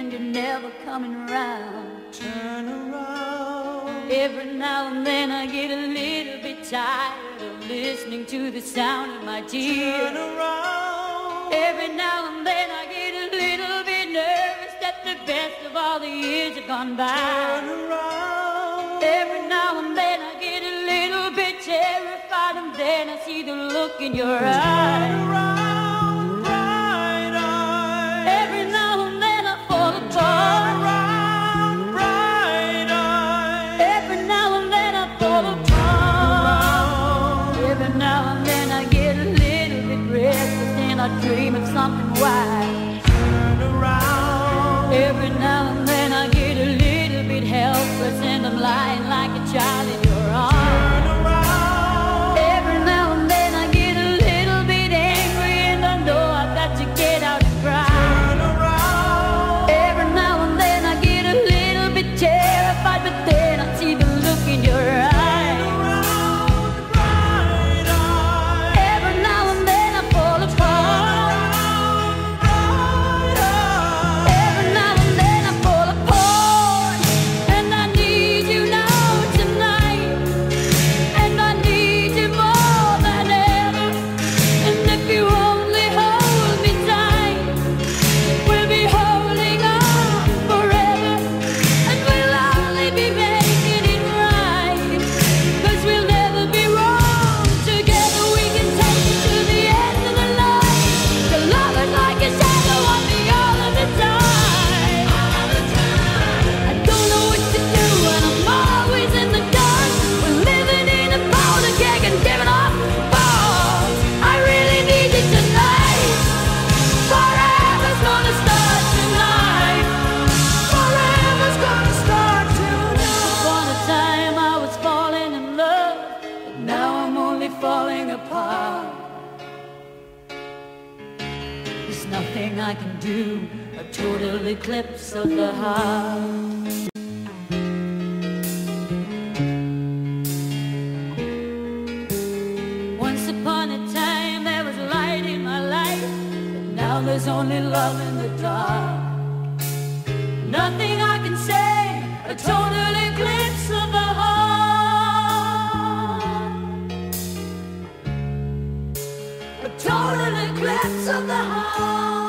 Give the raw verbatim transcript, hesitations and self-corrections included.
and you're never coming around. Turn around. Every now and then I get a little bit tired of listening to the sound of my tears. Turn around. Every now and then I get a little bit nervous that the best of all the years have gone by. Turn around. Every now and then I get a little bit terrified, and then I see the look in your eyes. Turn around, bright eyes. Every now and then I fall Turn apart. around, bright eyes. Every now and then I fall apart. Every now and then I get a little bit restless and I dream of something wise. Turn around. Every now and then I get a little bit helpless and I'm lying like a child in your arms. Turn around. Every now and then I get a little bit angry and I know I've got to get out and cry. Turn around. Every now and then I get a little bit terrified, but then I see the look in your eyes. Around, bright eyes. Every now and then I fall apart. Bright eyes. Every now and then I fall apart. And I need you now tonight. And I need you more than ever. And if you only hold me tight, we'll be holding on forever. And we'll only be making it right. 'Cause we'll never be wrong. Together we can take it to the end of the line. The love is like a shadow on me all of the time. I don't know what to do and I'm always in the dark. We're living in a powder keg and giving off balls. I really need you tonight. Forever's gonna start tonight. Forever's gonna start tonight. Upon a time I was falling in love, but now I'm only falling apart. There's nothing I can do, a total eclipse of the heart. Once upon a time there was light in my life, but now there's only love in the dark. Nothing I can say, a total eclipse of the heart. A total eclipse of the heart.